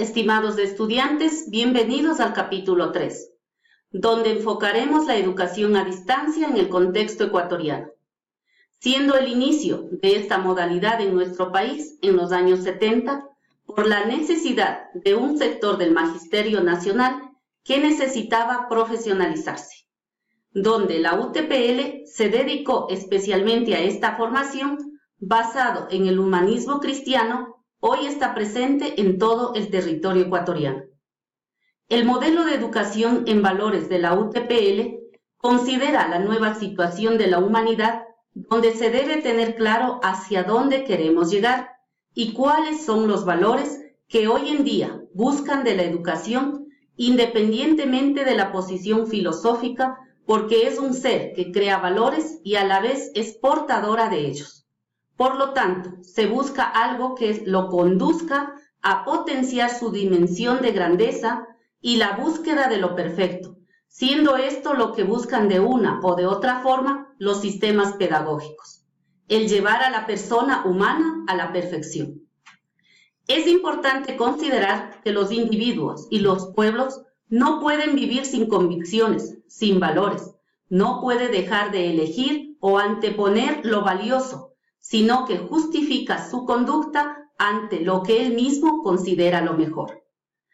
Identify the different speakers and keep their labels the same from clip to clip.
Speaker 1: Estimados estudiantes, bienvenidos al capítulo 3, donde enfocaremos la educación a distancia en el contexto ecuatoriano, siendo el inicio de esta modalidad en nuestro país en los años 70 por la necesidad de un sector del magisterio nacional que necesitaba profesionalizarse, donde la UTPL se dedicó especialmente a esta formación basado en el humanismo cristiano. Hoy está presente en todo el territorio ecuatoriano. El modelo de educación en valores de la UTPL considera la nueva situación de la humanidad, donde se debe tener claro hacia dónde queremos llegar y cuáles son los valores que hoy en día buscan de la educación, independientemente de la posición filosófica, porque es un ser que crea valores y a la vez es portadora de ellos. Por lo tanto, se busca algo que lo conduzca a potenciar su dimensión de grandeza y la búsqueda de lo perfecto, siendo esto lo que buscan de una o de otra forma los sistemas pedagógicos, el llevar a la persona humana a la perfección. Es importante considerar que los individuos y los pueblos no pueden vivir sin convicciones, sin valores, no puede dejar de elegir o anteponer lo valioso, sino que justifica su conducta ante lo que él mismo considera lo mejor.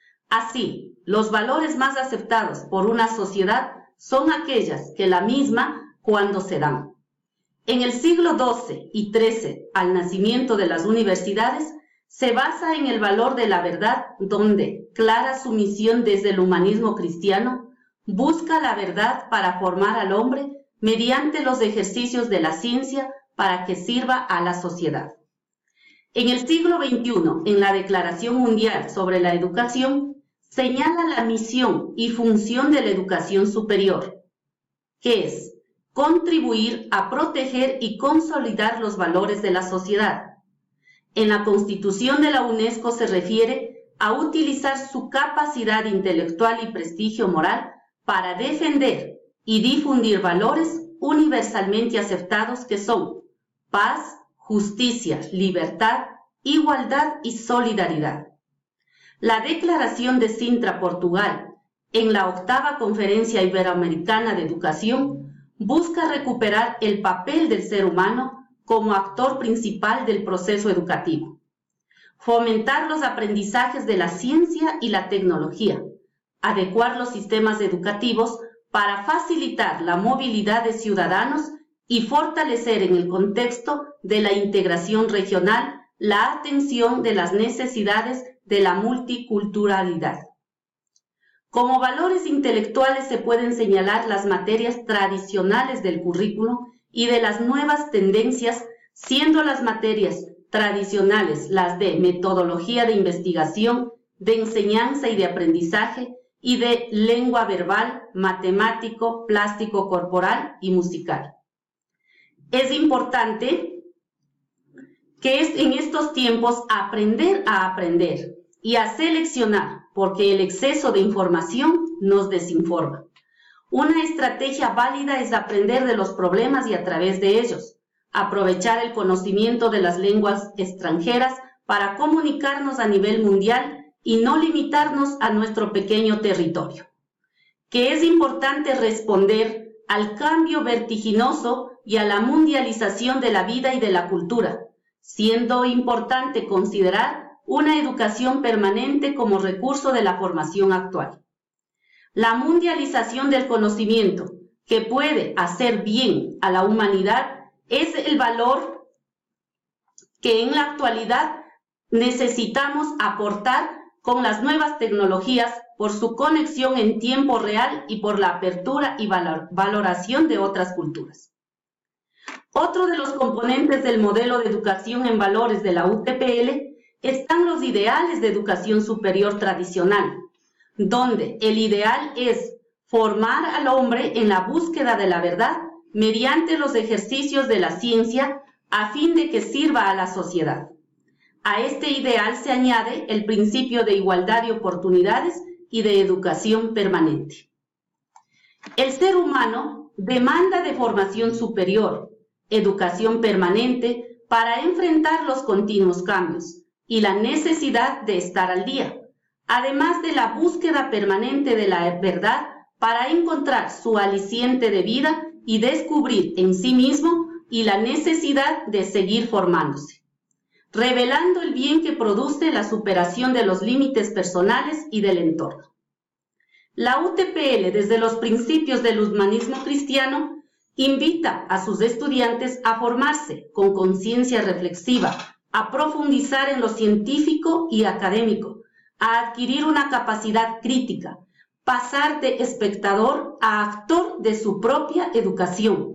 Speaker 1: Así, los valores más aceptados por una sociedad son aquellas que la misma cuando se dan. En el siglo XII y XIII, al nacimiento de las universidades, se basa en el valor de la verdad, donde, clara su misión desde el humanismo cristiano, busca la verdad para formar al hombre mediante los ejercicios de la ciencia, para que sirva a la sociedad. En el siglo XXI, en la Declaración Mundial sobre la Educación, señala la misión y función de la educación superior, que es contribuir a proteger y consolidar los valores de la sociedad. En la Constitución de la UNESCO se refiere a utilizar su capacidad intelectual y prestigio moral para defender y difundir valores universalmente aceptados que son paz, justicia, libertad, igualdad y solidaridad. La Declaración de Sintra, Portugal, en la 8ª Conferencia Iberoamericana de Educación, busca recuperar el papel del ser humano como actor principal del proceso educativo, fomentar los aprendizajes de la ciencia y la tecnología, adecuar los sistemas educativos para facilitar la movilidad de ciudadanos y fortalecer en el contexto de la integración regional la atención de las necesidades de la multiculturalidad. Como valores intelectuales se pueden señalar las materias tradicionales del currículo y de las nuevas tendencias, siendo las materias tradicionales las de metodología de investigación, de enseñanza y de aprendizaje, y de lengua verbal, matemático, plástico corporal y musical. Es importante que en estos tiempos aprender a aprender y a seleccionar, porque el exceso de información nos desinforma. Una estrategia válida es aprender de los problemas y a través de ellos, aprovechar el conocimiento de las lenguas extranjeras para comunicarnos a nivel mundial y no limitarnos a nuestro pequeño territorio. Que es importante responder al cambio vertiginoso y a la mundialización de la vida y de la cultura, siendo importante considerar una educación permanente como recurso de la formación actual. La mundialización del conocimiento, que puede hacer bien a la humanidad, es el valor que en la actualidad necesitamos aportar con las nuevas tecnologías por su conexión en tiempo real y por la apertura y valoración de otras culturas. Otro de los componentes del modelo de educación en valores de la UTPL están los ideales de educación superior tradicional, donde el ideal es formar al hombre en la búsqueda de la verdad mediante los ejercicios de la ciencia a fin de que sirva a la sociedad. A este ideal se añade el principio de igualdad de oportunidades y de educación permanente. El ser humano demanda de formación superior, educación permanente para enfrentar los continuos cambios y la necesidad de estar al día, además de la búsqueda permanente de la verdad para encontrar su aliciente de vida y descubrir en sí mismo y la necesidad de seguir formándose, revelando el bien que produce la superación de los límites personales y del entorno. La UTPL, desde los principios del humanismo cristiano, invita a sus estudiantes a formarse con conciencia reflexiva, a profundizar en lo científico y académico, a adquirir una capacidad crítica, pasar de espectador a actor de su propia educación.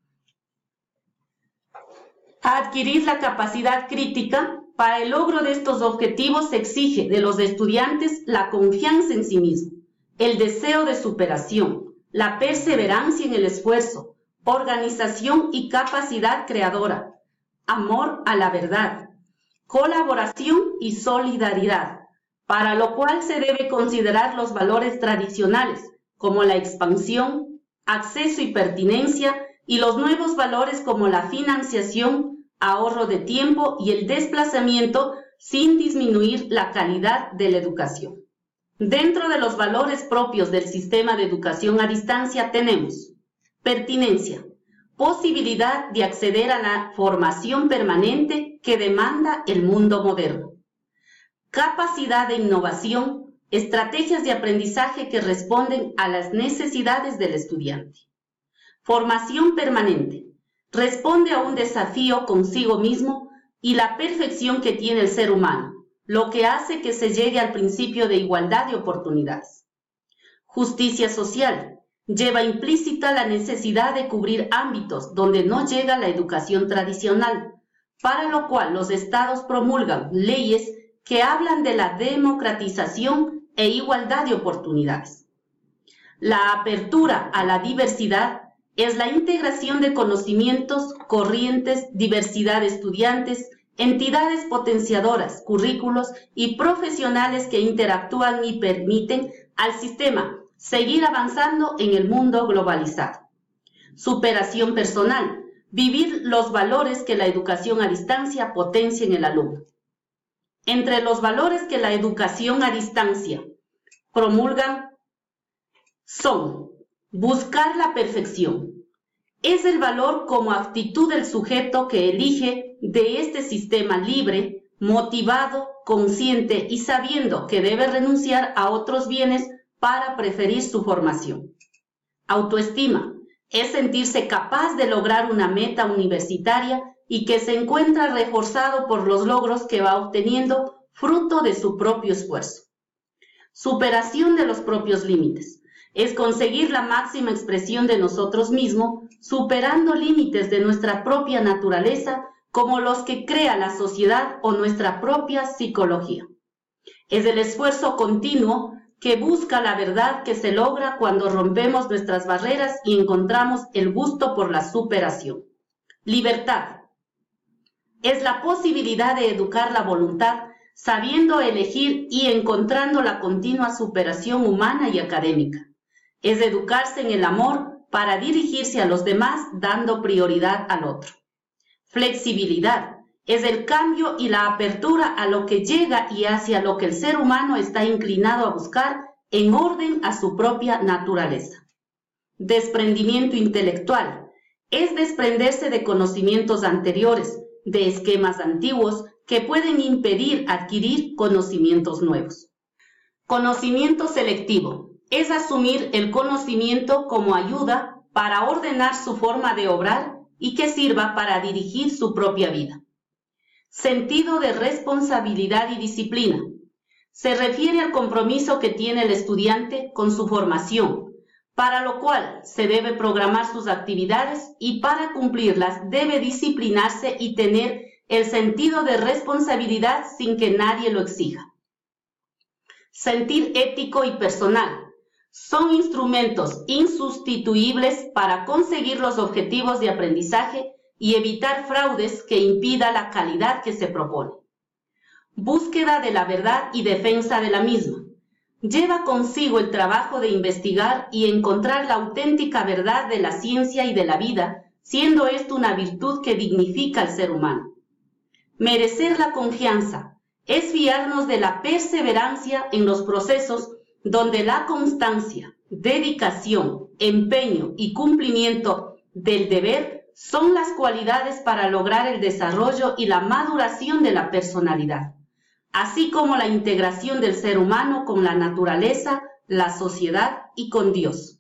Speaker 1: A adquirir la capacidad crítica, para el logro de estos objetivos se exige de los estudiantes la confianza en sí mismo, el deseo de superación, la perseverancia en el esfuerzo, organización y capacidad creadora, amor a la verdad, colaboración y solidaridad, para lo cual se debe considerar los valores tradicionales, como la expansión, acceso y pertinencia, y los nuevos valores como la financiación, ahorro de tiempo y el desplazamiento sin disminuir la calidad de la educación. Dentro de los valores propios del sistema de educación a distancia tenemos pertinencia, posibilidad de acceder a la formación permanente que demanda el mundo moderno. Capacidad de innovación, estrategias de aprendizaje que responden a las necesidades del estudiante. Formación permanente, responde a un desafío consigo mismo y la perfección que tiene el ser humano, lo que hace que se llegue al principio de igualdad de oportunidades. Justicia social, lleva implícita la necesidad de cubrir ámbitos donde no llega la educación tradicional, para lo cual los estados promulgan leyes que hablan de la democratización e igualdad de oportunidades. La apertura a la diversidad es la integración de conocimientos, corrientes, diversidad de estudiantes, entidades potenciadoras, currículos y profesionales que interactúan y permiten al sistema seguir avanzando en el mundo globalizado. Superación personal, vivir los valores que la educación a distancia potencia en el alumno. Entre los valores que la educación a distancia promulgan son buscar la perfección. Es el valor como actitud del sujeto que elige de este sistema libre, motivado, consciente y sabiendo que debe renunciar a otros bienes para preferir su formación. Autoestima es sentirse capaz de lograr una meta universitaria y que se encuentra reforzado por los logros que va obteniendo fruto de su propio esfuerzo. Superación de los propios límites es conseguir la máxima expresión de nosotros mismos, superando límites de nuestra propia naturaleza como los que crea la sociedad o nuestra propia psicología. Es el esfuerzo continuo que busca la verdad que se logra cuando rompemos nuestras barreras y encontramos el gusto por la superación. Libertad es la posibilidad de educar la voluntad, sabiendo elegir y encontrando la continua superación humana y académica. Es educarse en el amor para dirigirse a los demás dando prioridad al otro. Flexibilidad es el cambio y la apertura a lo que llega y hacia lo que el ser humano está inclinado a buscar en orden a su propia naturaleza. Desprendimiento intelectual es desprenderse de conocimientos anteriores, de esquemas antiguos que pueden impedir adquirir conocimientos nuevos. Conocimiento selectivo es asumir el conocimiento como ayuda para ordenar su forma de obrar y que sirva para dirigir su propia vida. Sentido de responsabilidad y disciplina. Se refiere al compromiso que tiene el estudiante con su formación, para lo cual se debe programar sus actividades y para cumplirlas debe disciplinarse y tener el sentido de responsabilidad sin que nadie lo exija. Sentir ético y personal son instrumentos insustituibles para conseguir los objetivos de aprendizaje y evitar fraudes que impidan la calidad que se propone. Búsqueda de la verdad y defensa de la misma. Lleva consigo el trabajo de investigar y encontrar la auténtica verdad de la ciencia y de la vida, siendo esto una virtud que dignifica al ser humano. Merecer la confianza es fiarnos de la perseverancia en los procesos donde la constancia, dedicación, empeño y cumplimiento del deber son las cualidades para lograr el desarrollo y la maduración de la personalidad, así como la integración del ser humano con la naturaleza, la sociedad y con Dios.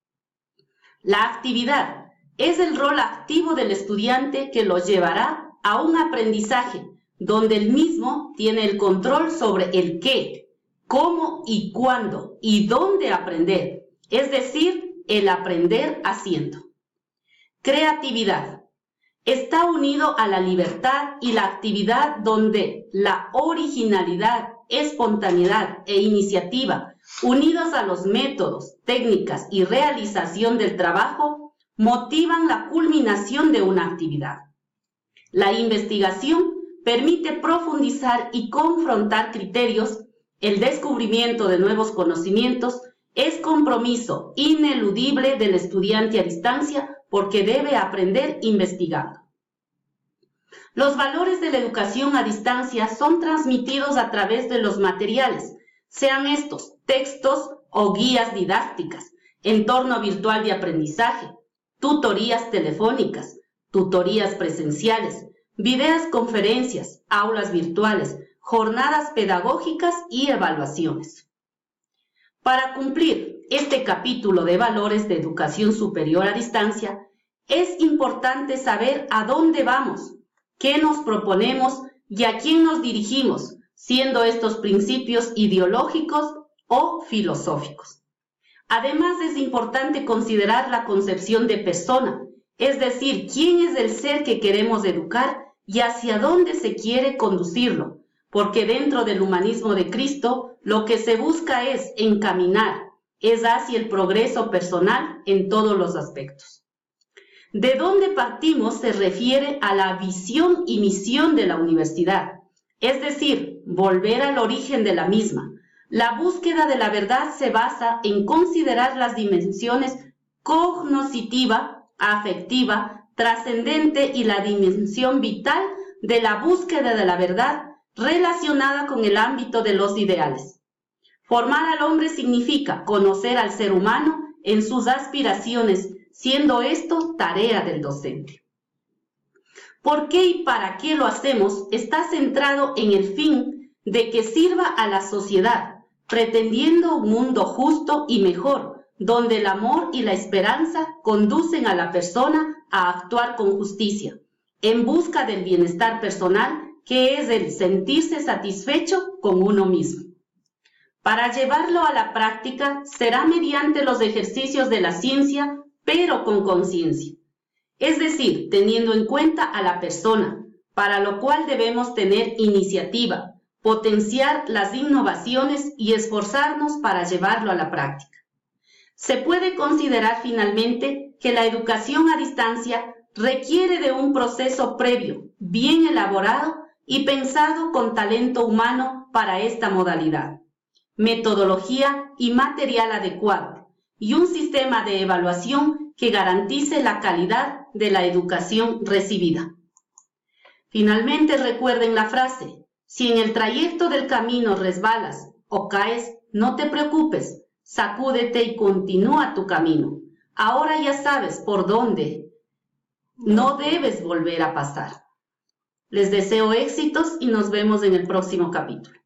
Speaker 1: La actividad es el rol activo del estudiante que lo llevará a un aprendizaje donde él mismo tiene el control sobre el qué, cómo y cuándo y dónde aprender, es decir, el aprender haciendo. Creatividad. Está unido a la libertad y la actividad donde la originalidad, espontaneidad e iniciativa, unidos a los métodos, técnicas y realización del trabajo, motivan la culminación de una actividad. La investigación permite profundizar y confrontar criterios. El descubrimiento de nuevos conocimientos es compromiso ineludible del estudiante a distancia porque debe aprender investigando. Los valores de la educación a distancia son transmitidos a través de los materiales, sean estos textos o guías didácticas, entorno virtual de aprendizaje, tutorías telefónicas, tutorías presenciales, videoconferencias, aulas virtuales, jornadas pedagógicas y evaluaciones. Para cumplir este capítulo de valores de educación superior a distancia, es importante saber a dónde vamos, qué nos proponemos y a quién nos dirigimos, siendo estos principios ideológicos o filosóficos. Además, es importante considerar la concepción de persona, es decir, quién es el ser que queremos educar y hacia dónde se quiere conducirlo, porque dentro del humanismo de Cristo lo que se busca es encaminar, es hacia el progreso personal en todos los aspectos. De dónde partimos se refiere a la visión y misión de la universidad, es decir, volver al origen de la misma. La búsqueda de la verdad se basa en considerar las dimensiones cognoscitiva, afectiva, trascendente y la dimensión vital de la búsqueda de la verdad relacionada con el ámbito de los ideales. Formar al hombre significa conocer al ser humano en sus aspiraciones, siendo esto tarea del docente. ¿Por qué y para qué lo hacemos? Está centrado en el fin de que sirva a la sociedad, pretendiendo un mundo justo y mejor, donde el amor y la esperanza conducen a la persona a actuar con justicia, en busca del bienestar personal, que es el sentirse satisfecho con uno mismo. Para llevarlo a la práctica será mediante los ejercicios de la ciencia, pero con conciencia, es decir, teniendo en cuenta a la persona, para lo cual debemos tener iniciativa, potenciar las innovaciones y esforzarnos para llevarlo a la práctica. Se puede considerar finalmente que la educación a distancia requiere de un proceso previo, bien elaborado y pensado con talento humano para esta modalidad, metodología y material adecuado, y un sistema de evaluación que garantice la calidad de la educación recibida. Finalmente, recuerden la frase: si en el trayecto del camino resbalas o caes, no te preocupes, sacúdete y continúa tu camino. Ahora ya sabes por dónde no debes volver a pasar. Les deseo éxitos y nos vemos en el próximo capítulo.